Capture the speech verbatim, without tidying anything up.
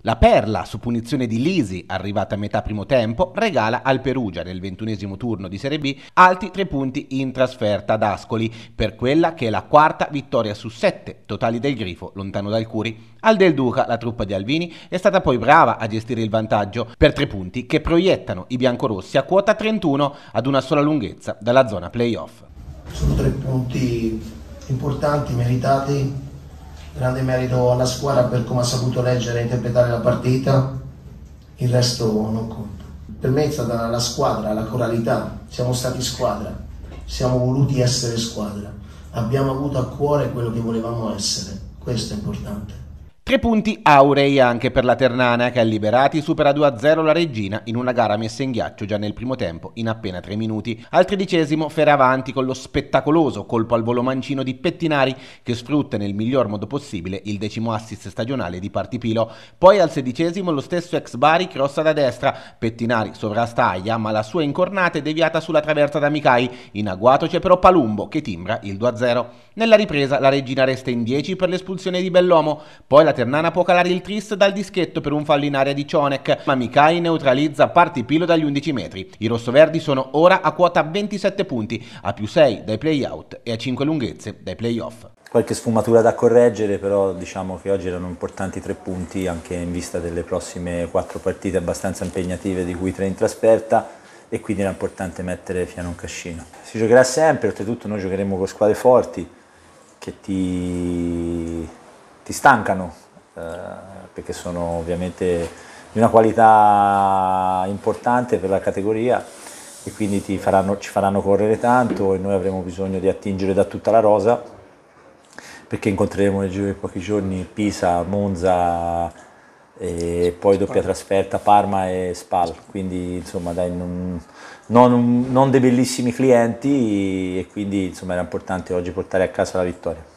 La Perla, su punizione di Lisi, arrivata a metà primo tempo, regala al Perugia nel ventunesimo turno di Serie B altri tre punti in trasferta ad Ascoli per quella che è la quarta vittoria su sette totali del Grifo lontano dal Curi. Al Del Duca la truppa di Alvini è stata poi brava a gestire il vantaggio per tre punti che proiettano i biancorossi a quota trentuno ad una sola lunghezza dalla zona playoff. Sono tre punti importanti, meritati. Grande merito alla squadra per come ha saputo leggere e interpretare la partita, il resto non conta. Per me è stata la squadra, la coralità, siamo stati squadra, siamo voluti essere squadra, abbiamo avuto a cuore quello che volevamo essere, questo è importante. Tre punti aurei anche per la Ternana che a Liberati supera due a zero la Reggina in una gara messa in ghiaccio già nel primo tempo in appena tre minuti. Al tredicesimo Feravanti con lo spettacoloso colpo al volo mancino di Pettinari che sfrutta nel miglior modo possibile il decimo assist stagionale di Partipilo. Poi al sedicesimo lo stesso ex Bari crossa da destra, Pettinari sovrastaglia ma la sua incornata è deviata sulla traversa da Micai. In agguato c'è però Palumbo che timbra il due a zero. Nella ripresa la Reggina resta in dieci per l'espulsione di Bellomo, poi la Ternana può calare il tris dal dischetto per un fallo in area di Cionek, ma Micai neutralizza Partipilo dagli undici metri. I rossoverdi sono ora a quota ventisette punti, a più sei dai play-out e a cinque lunghezze dai play-off. Qualche sfumatura da correggere, però diciamo che oggi erano importanti tre punti anche in vista delle prossime quattro partite abbastanza impegnative, di cui tre in trasferta, e quindi era importante mettere fiano un cascino. Si giocherà sempre, oltretutto noi giocheremo con squadre forti che ti, ti stancano, eh, perché sono ovviamente di una qualità importante per la categoria e quindi ti faranno, ci faranno correre tanto e noi avremo bisogno di attingere da tutta la rosa, perché incontreremo nel giro di pochi giorni Pisa, Monza e poi doppia trasferta Parma e Spal, quindi insomma dai, non, non, non dei bellissimi clienti e quindi insomma era importante oggi portare a casa la vittoria.